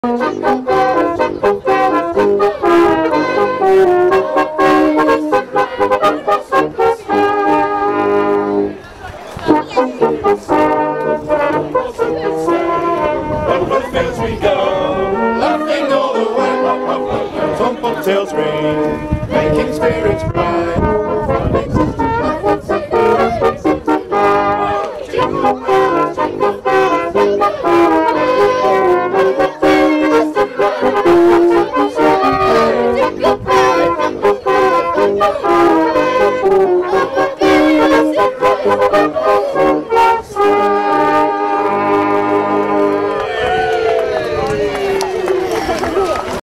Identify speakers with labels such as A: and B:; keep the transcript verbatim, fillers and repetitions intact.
A: fields we go, laughing all the way. Tumble tails ring, making spirits bright. Jingle bells, jingle bells, jingle bells. Jingle bells, jingle bells, jingle bells.